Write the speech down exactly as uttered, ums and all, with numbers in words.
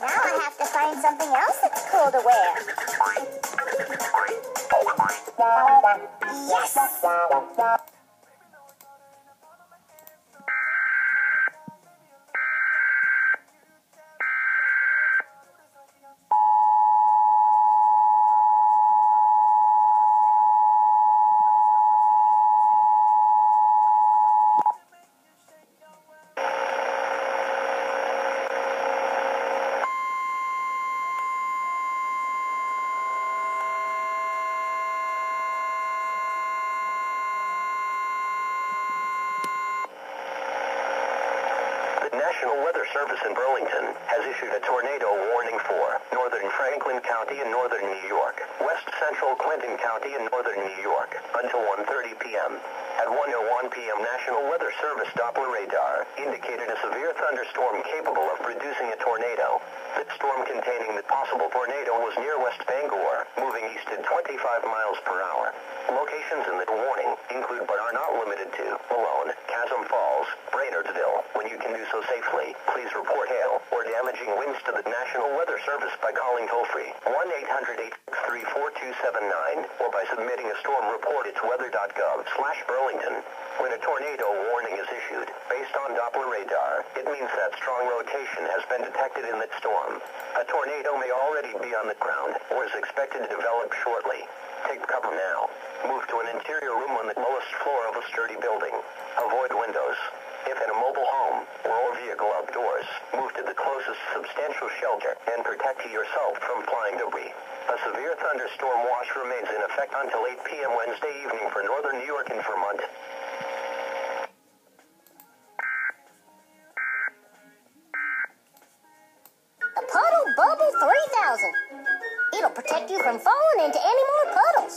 Now I have to find something else that's cool to wear. Yes! National Weather Service in Burlington has issued a tornado warning for northern Franklin County and northern New York, west central Clinton County and northern New York until one thirty p m At one oh one p m National Weather Service Doppler radar indicated a severe thunderstorm capable of producing a tornado. The storm containing the possible tornado was near West Bangor, moving east at twenty-five miles per hour. Locations in the warning include but are not limited to Malone, Chasm Falls, Brainerdville. When you can do so safely, please report hail or damaging winds to the National Weather Service by calling toll-free one eight hundred, eight six three, four two seven nine or by submitting a storm report at weather dot gov slash Burlington. When a tornado warning is issued, based on Doppler radar, it means that strong rotation has been detected in that storm. A tornado may already be on the ground or is expected to develop shortly. Take cover now. Move to an interior room on the lowest floor of a sturdy building. Avoid windows. If in a mobile home or vehicle outdoors, move to the closest substantial shelter and protect yourself from flying debris. A severe thunderstorm watch remains in effect until eight p m Wednesday evening for northern New York and Vermont. The Puddle Bubble three thousand. It'll protect you from falling into any more puddles.